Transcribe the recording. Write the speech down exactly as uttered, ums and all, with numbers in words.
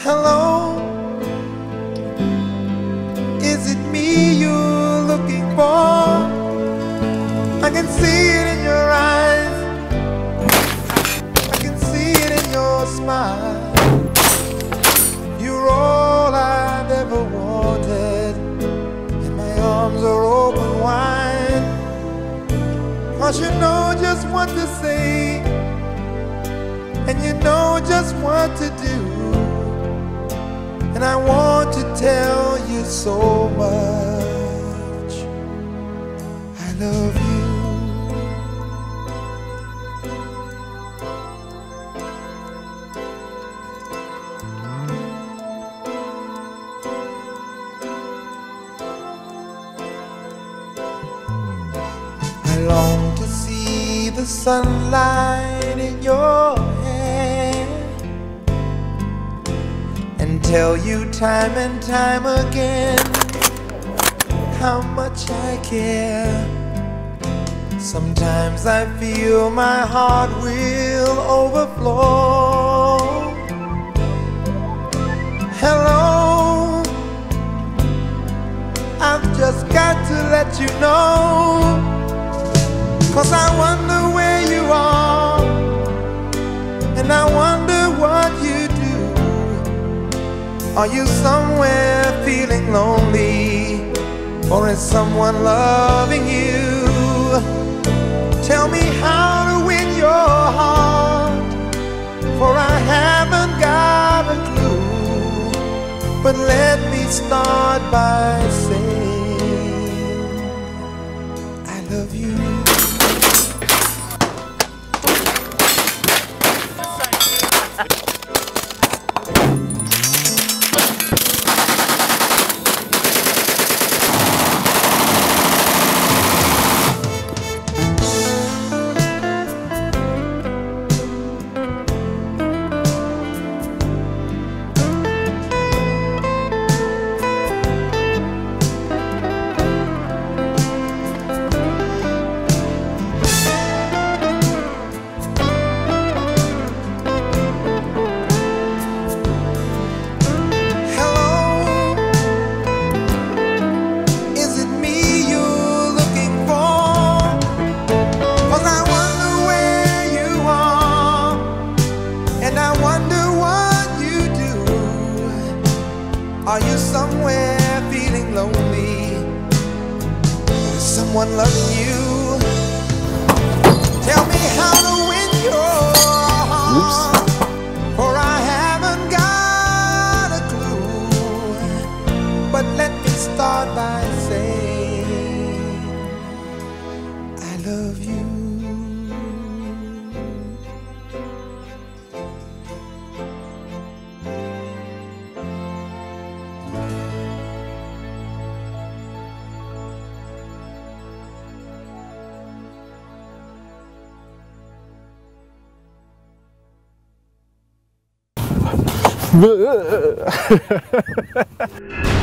Hello, is it me you're looking for? I can see it in your eyes, I can see it in your smile. You're all I've ever wanted, and my arms are open wide. 'Cause you know just what to say, and you know just what to do. And I want to tell you so much, I love you. I long to see the sunlight in your hair and tell you time and time again how much I care. Sometimes I feel my heart will overflow. Hello, I've just got to let you know, 'cause I wonder where you are, and I wonder what you do. Are you somewhere feeling lonely, or is someone loving you? Tell me how to win your heart, for I haven't got a clue. But let me start by saying I love you. Are you somewhere feeling lonely? Is someone loving you? Tell me how to win your heart, for I haven't got a clue. But let me start by saying I love you. Bleh.